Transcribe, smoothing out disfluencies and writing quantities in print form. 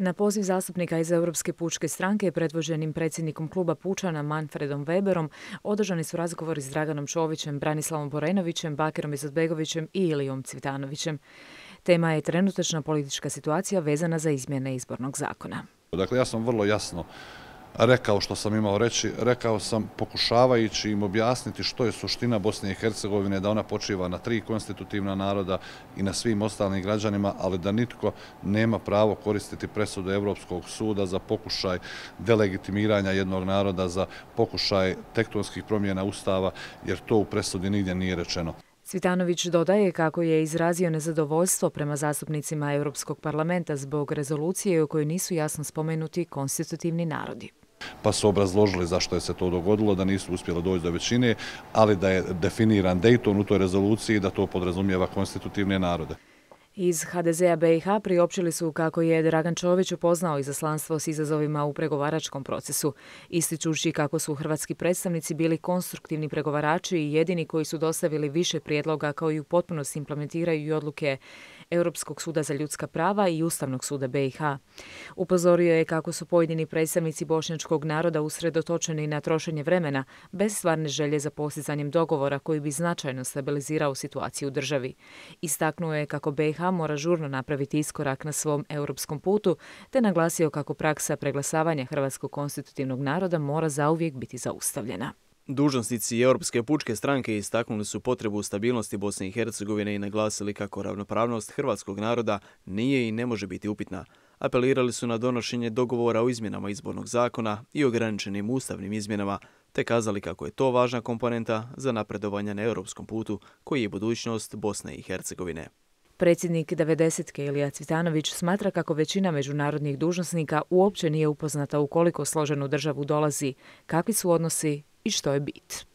Na poziv zastupnika iz Europske pučke stranke predvođenim predsjednikom kluba Pučana Manfredom Weberom održani su razgovori s Draganom Čovićem, Branislavom Borenovićem, Bakirom Izetbegovićem i Ilijom Cvitanovićem. Tema je trenutačna politička situacija vezana za izmjene izbornog zakona. Dakle, ja sam vrlo jasno rekao što sam imao reći, rekao sam pokušavajući im objasniti što je suština Bosne i Hercegovine, da ona počiva na 3 konstitutivna naroda i na svim ostalim građanima, ali da nitko nema pravo koristiti presudu Europskog suda za pokušaj delegitimiranja jednog naroda, za pokušaj tektonskih promjena Ustava, jer to u presudi nigdje nije rečeno. Cvitanović dodaje kako je izrazio nezadovoljstvo prema zastupnicima Europskog parlamenta zbog rezolucije u kojoj nisu jasno spomenuti konstitutivni narodi. Pa su obrazložili zašto je se to dogodilo, da nisu uspjeli doći do većine, ali da je definiran Dayton u toj rezoluciji, da to podrazumijeva konstitutivne narode. Iz HDZ-a BiH priopćili su kako je Dragan Čović upoznao izaslanstvo s izazovima u pregovaračkom procesu, ističući kako su hrvatski predstavnici bili konstruktivni pregovarači i jedini koji su dostavili više prijedloga kao i u potpunosti implementiraju i odluke Europskog suda za ljudska prava i Ustavnog suda BiH. Upozorio je kako su pojedini predstavnici bošnjačkog naroda usredotočeni na trošenje vremena bez stvarne želje za postizanjem dogovora koji bi značajno stabilizirao situaciju u državi. Istaknuo je kako BiH mora žurno napraviti iskorak na svom europskom putu, te naglasio kako praksa preglasavanja hrvatskog konstitutivnog naroda mora zauvijek biti zaustavljena. Dužnosnici Europske pučke stranke istaknuli su potrebu stabilnosti Bosne i Hercegovine i naglasili kako ravnopravnost hrvatskog naroda nije i ne može biti upitna. Apelirali su na donošenje dogovora o izmjenama izbornog zakona i ograničenim ustavnim izmjenama, te kazali kako je to važna komponenta za napredovanje na europskom putu koji je budućnost Bosne i Hercegovine. Predsjednik 90-ke Ilija Cvitanović smatra kako većina međunarodnih dužnosnika uopće nije upoznata u koliko složenu državu dolazi, kakvi su odnosi i što je bit.